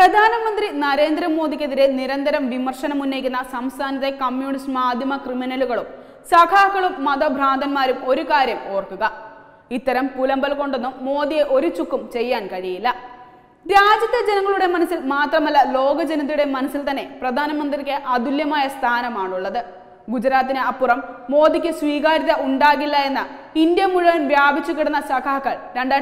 പ്രധാനമന്ത്രി നരേന്ദ്രമോദിക്കെതിരെ നിരന്തരം വിമർശനം ഉന്നയിക്കുന്ന സംസ്ഥാനത്തെ കമ്മ്യൂണിസ്റ്റ് മാധ്യമ ക്രിമിനലുകളും സഖാക്കളും മതഭ്രാന്തന്മാരും ഒരു കാര്യം ഓർക്കുക, ഇത്തരം പുലമ്പൽ കൊണ്ടൊന്നും മോദിയെ ഒരു ചുക്കും ചെയ്യാൻ കഴിയില്ല. രാജ്യത്തെ ജനങ്ങളുടെ മനസ്സിൽ മാത്രമല്ല, ലോക ജനതയുടെ മനസ്സിൽ തന്നെ പ്രധാനമന്ത്രിക്ക് അതുല്യമായ സ്ഥാനമാണുള്ളത്. ഗുജറാത്തിന് അപ്പുറം മോദിക്ക് സ്വീകാര്യത ഉണ്ടാകില്ല എന്ന ഇന്ത്യ മുഴുവൻ വ്യാപിച്ചു കിടന്ന സഖാക്കൾ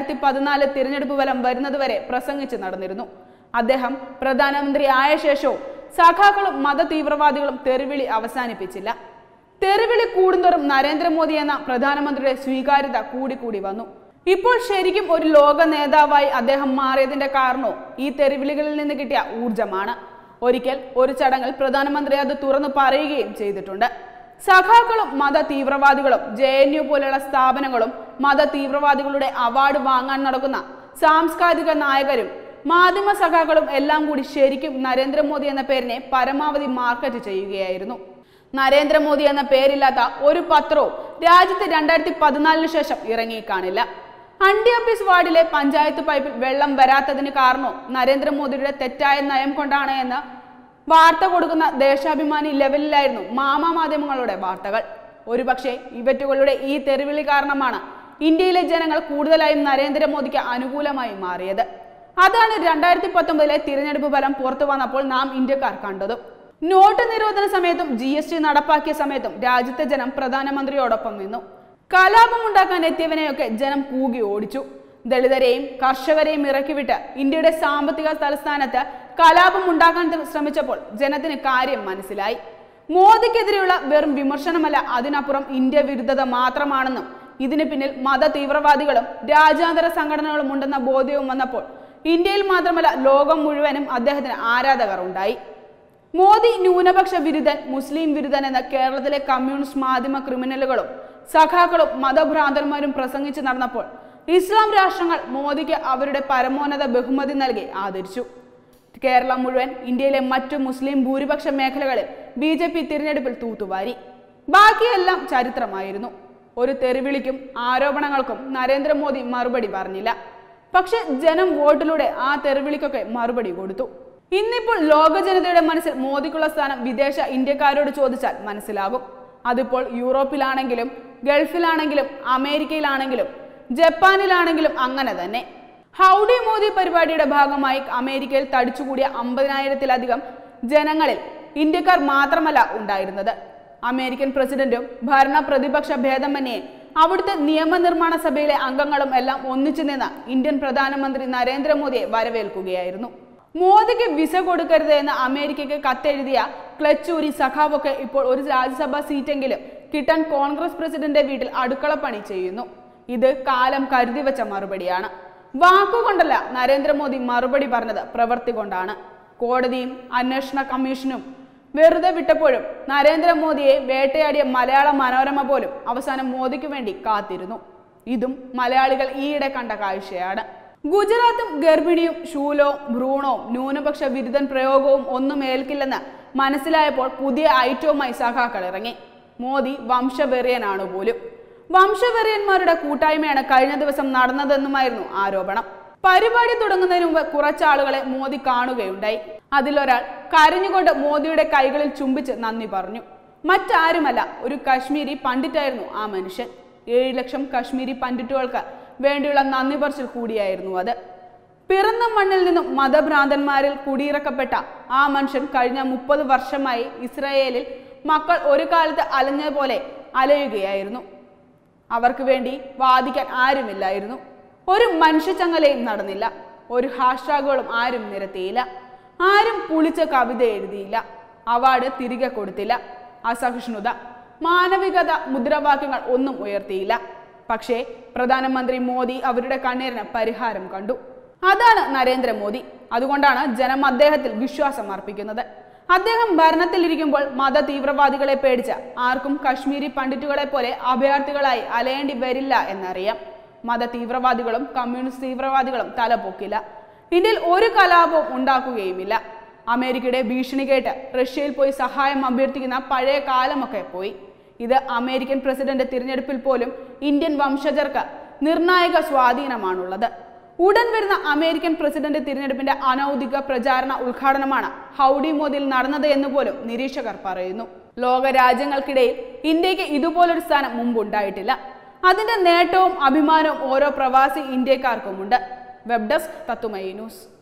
2014 തിരഞ്ഞെടുപ്പ് ഫലം വരുന്നതുവരെ പ്രസംഗിച്ച് നടന്നിരുന്നു. അദ്ദേഹം പ്രധാനമന്ത്രി ആയ ശേഷവും സഖാക്കളും മത തീവ്രവാദികളും തെറിവിളി അവസാനിപ്പിച്ചില്ല. തെറിവിളി കൂടുന്തോറും നരേന്ദ്രമോദി എന്ന പ്രധാനമന്ത്രിയുടെ സ്വീകാര്യത കൂടിക്കൂടി വന്നു. ഇപ്പോൾ ശരിക്കും ഒരു ലോക നേതാവായി അദ്ദേഹം മാറിയതിന്റെ കാരണവും ഈ തെറിവിളികളിൽ നിന്ന് കിട്ടിയ ഊർജമാണ്. ഒരിക്കൽ ഒരു ചടങ്ങിൽ പ്രധാനമന്ത്രി അത് തുറന്നു പറയുകയും ചെയ്തിട്ടുണ്ട്. സഖാക്കളും മത തീവ്രവാദികളും JNU പോലെയുള്ള സ്ഥാപനങ്ങളും മത തീവ്രവാദികളുടെ അവാർഡ് വാങ്ങാൻ നടക്കുന്ന സാംസ്കാരിക നായകരും മാധ്യമ സഖാക്കളും എല്ലാം കൂടി ശരിക്കും നരേന്ദ്രമോദി എന്ന പേരിനെ പരമാവധി മാർക്കറ്റ് ചെയ്യുകയായിരുന്നു. നരേന്ദ്രമോദി എന്ന പേരില്ലാത്ത ഒരു പത്രവും രാജ്യത്ത് 2014 ശേഷം ഇറങ്ങി കാണില്ല. അണ്ടിയാപ്പീസ് വാർഡിലെ പഞ്ചായത്ത് പൈപ്പിൽ വെള്ളം വരാത്തതിന് കാരണവും നരേന്ദ്രമോദിയുടെ തെറ്റായ നയം കൊണ്ടാണ് എന്ന് വാർത്ത കൊടുക്കുന്ന ദേശാഭിമാനി ലെവലിലായിരുന്നു മാധ്യമങ്ങളുടെ വാർത്തകൾ. ഒരുപക്ഷെ ഇവറ്റുകളുടെ ഈ തെറിവിളി കാരണമാണ് ഇന്ത്യയിലെ ജനങ്ങൾ കൂടുതലായും നരേന്ദ്രമോദിക്ക് അനുകൂലമായി മാറിയത്. അതാണ് 2019 തിരഞ്ഞെടുപ്പ് ഫലം പുറത്തു വന്നപ്പോൾ നാം ഇന്ത്യക്കാർ കണ്ടതും. നോട്ട് നിരോധന സമയത്തും GST നടപ്പാക്കിയ സമയത്തും രാജ്യത്തെ ജനം പ്രധാനമന്ത്രിയോടൊപ്പം നിന്നു. കലാപമുണ്ടാക്കാൻ എത്തിയവനെയൊക്കെ ജനം കൂകി ഓടിച്ചു. ദളിതരെയും കർഷകരെയും ഇറക്കിവിട്ട് ഇന്ത്യയുടെ സാമ്പത്തിക തലസ്ഥാനത്ത് കലാപം ഉണ്ടാക്കാൻ ശ്രമിച്ചപ്പോൾ ജനത്തിന് കാര്യം മനസ്സിലായി. മോദിക്കെതിരെയുള്ള വെറും വിമർശനമല്ല, അതിനപ്പുറം ഇന്ത്യ വിരുദ്ധത മാത്രമാണെന്നും ഇതിന് പിന്നിൽ മത തീവ്രവാദികളും രാജ്യാന്തര സംഘടനകളും ഉണ്ടെന്ന ബോധ്യവും വന്നപ്പോൾ ഇന്ത്യയിൽ മാത്രമല്ല ലോകം മുഴുവനും അദ്ദേഹത്തിന് ആരാധകർ ഉണ്ടായി. മോദി ന്യൂനപക്ഷ വിരുദ്ധൻ, മുസ്ലിം വിരുദ്ധൻ എന്ന കേരളത്തിലെ കമ്മ്യൂണിസ്റ്റ് മാധ്യമ ക്രിമിനലുകളും സഖാക്കളും മതഭ്രാന്തന്മാരും പ്രസംഗിച്ച് നടന്നപ്പോൾ ഇസ്ലാം രാഷ്ട്രങ്ങൾ മോദിക്ക് അവരുടെ പരമോന്നത ബഹുമതി നൽകി ആദരിച്ചു. കേരളം മുഴുവൻ ഇന്ത്യയിലെ മറ്റു മുസ്ലിം ഭൂരിപക്ഷ മേഖലകളിൽ BJP തിരഞ്ഞെടുപ്പിൽ തൂത്തുവാരി. ബാക്കിയെല്ലാം ചരിത്രമായിരുന്നു. ഒരു തെറിവിളിക്കും ആരോപണങ്ങൾക്കും നരേന്ദ്രമോദി മറുപടി പറഞ്ഞില്ല. പക്ഷെ ജനം വോട്ടിലൂടെ ആ തെറിവിളിക്കൊക്കെ മറുപടി കൊടുത്തു. ഇന്നിപ്പോൾ ലോക ജനതയുടെ മനസ്സിൽ മോദിക്കുള്ള സ്ഥാനം വിദേശ ഇന്ത്യക്കാരോട് ചോദിച്ചാൽ മനസ്സിലാകും. അതിപ്പോൾ യൂറോപ്പിലാണെങ്കിലും ഗൾഫിലാണെങ്കിലും അമേരിക്കയിലാണെങ്കിലും ജപ്പാനിലാണെങ്കിലും അങ്ങനെ തന്നെ. ഹൗഡി മോദി പരിപാടിയുടെ ഭാഗമായി അമേരിക്കയിൽ തടിച്ചുകൂടിയ 50,000-ലധികം ജനങ്ങളിൽ ഇന്ത്യക്കാർ മാത്രമല്ല ഉണ്ടായിരുന്നത്. അമേരിക്കൻ പ്രസിഡന്റും ഭരണ പ്രതിപക്ഷ ഭേദമന്യേ അവിടുത്തെ നിയമനിർമ്മാണ സഭയിലെ അംഗങ്ങളും എല്ലാം ഒന്നിച്ചു നിന്ന് ഇന്ത്യൻ പ്രധാനമന്ത്രി നരേന്ദ്രമോദിയെ വരവേൽക്കുകയായിരുന്നു. മോദിക്ക് വിസ കൊടുക്കരുത് എന്ന് അമേരിക്കയ്ക്ക് കത്തെഴുതിയ ക്ലച്ചൂരി സഖാവൊക്കെ ഇപ്പോൾ ഒരു രാജ്യസഭാ സീറ്റെങ്കിലും കിട്ടാൻ കോൺഗ്രസ് പ്രസിഡന്റ് വീട്ടിൽ അടുക്കളപ്പണി ചെയ്യുന്നു. ഇത് കാലം കരുതി വെച്ച മറുപടിയാണ്. വാക്കുകൊണ്ടല്ല നരേന്ദ്രമോദി മറുപടി പറഞ്ഞത്, പ്രവൃത്തി കൊണ്ടാണ്. കോടതിയും അന്വേഷണ കമ്മീഷനും വെറുതെ വിട്ടപ്പോഴും നരേന്ദ്രമോദിയെ വേട്ടയാടിയ മലയാള മനോരമ പോലും അവസാനം മോദിക്ക് വേണ്ടി കാത്തിരുന്നു. ഇതും മലയാളികൾ ഈയിടെ കണ്ട കാഴ്ചയാണ്. ഗുജറാത്തും ഗർഭിണിയും ശൂലവും ഭ്രൂണവും ന്യൂനപക്ഷ വിരുദ്ധൻ പ്രയോഗവും ഒന്നും ഏൽക്കില്ലെന്ന് മനസ്സിലായപ്പോൾ പുതിയ ഐറ്റവുമായി സഖാക്കൾ ഇറങ്ങി. മോദി വംശവെറിയനാണ് പോലും. വംശവെറിയന്മാരുടെ കൂട്ടായ്മയാണ് കഴിഞ്ഞ ദിവസം നടന്നതെന്നുമായിരുന്നു ആരോപണം. പരിപാടി തുടങ്ങുന്നതിന് മുമ്പ് കുറച്ചാളുകളെ മോദി കാണുകയുണ്ടായി. അതിലൊരാൾ കരഞ്ഞുകൊണ്ട് മോദിയുടെ കൈകളിൽ ചുംബിച്ച് നന്ദി പറഞ്ഞു. മറ്റാരുമല്ല, ഒരു കശ്മീരി പണ്ഡിറ്റായിരുന്നു ആ മനുഷ്യൻ. 7 ലക്ഷം കശ്മീരി പണ്ഡിറ്റുകൾക്ക് വേണ്ടിയുള്ള നന്ദി പറച്ചിൽ കൂടിയായിരുന്നു അത്. പിറന്ന മണ്ണിൽ നിന്നും മതഭ്രാന്തന്മാരിൽ കുടിയിറക്കപ്പെട്ട ആ മനുഷ്യൻ കഴിഞ്ഞ 30 വർഷമായി ഇസ്രായേലിൽ മക്കൾ ഒരു കാലത്ത് അലഞ്ഞ പോലെ അലയുകയായിരുന്നു. അവർക്ക് വേണ്ടി വാദിക്കാൻ ആരുമില്ലായിരുന്നു. ഒരു മനുഷ്യച്ചങ്ങലയും നടന്നില്ല. ഒരു ഹാഷ്ടാഗുകളും ആരും നിരത്തിയില്ല. ആരും പുളിച്ച കവിത എഴുതിയില്ല. അവാർഡ് തിരികെ കൊടുത്തില്ല. അസഹിഷ്ണുത, മാനവികത മുദ്രാവാക്യങ്ങൾ ഒന്നും ഉയർത്തിയില്ല. പക്ഷേ പ്രധാനമന്ത്രി മോദി അവരുടെ കണ്ണീരിന് പരിഹാരം കണ്ടു. അതാണ് നരേന്ദ്രമോദി. അതുകൊണ്ടാണ് ജനം അദ്ദേഹത്തിൽ വിശ്വാസം അർപ്പിക്കുന്നത്. അദ്ദേഹം ഭരണത്തിലിരിക്കുമ്പോൾ മത തീവ്രവാദികളെ പേടിച്ച ആർക്കും കശ്മീരി പണ്ഡിറ്റുകളെ പോലെ അഭയാർത്ഥികളായി അലയേണ്ടി വരില്ല എന്നറിയാം. മത തീവ്രവാദികളും കമ്മ്യൂണിസ്റ്റ് തീവ്രവാദികളും തലപൊക്കില്ല. ഇന്ത്യയിൽ ഒരു കലാപവും ഉണ്ടാക്കുകയുമില്ല. അമേരിക്കയുടെ ഭീഷണി കേട്ട് റഷ്യയിൽ പോയി സഹായം അഭ്യർത്ഥിക്കുന്ന പഴയ കാലമൊക്കെ പോയി. ഇത് അമേരിക്കൻ പ്രസിഡന്റ് തിരഞ്ഞെടുപ്പിൽ പോലും ഇന്ത്യൻ വംശജർക്ക് നിർണായക സ്വാധീനമാണുള്ളത്. ഉടൻ വരുന്ന അമേരിക്കൻ പ്രസിഡന്റ് തിരഞ്ഞെടുപ്പിന്റെ അനൌദ്യോഗിക പ്രചാരണ ഉദ്ഘാടനമാണ് ഹൌഡി മോദിയിൽ നടന്നത് എന്ന് പോലും നിരീക്ഷകർ പറയുന്നു. ലോക രാജ്യങ്ങൾക്കിടയിൽ ഇന്ത്യക്ക് ഇതുപോലൊരു സ്ഥാനം മുമ്പുണ്ടായിട്ടില്ല. അതിന്റെ നേട്ടവും അഭിമാനവും ഓരോ പ്രവാസി ഇന്ത്യക്കാർക്കുമുണ്ട്. വെബ് ഡെസ്ക് തത്തുമൈ ന്യൂസ്.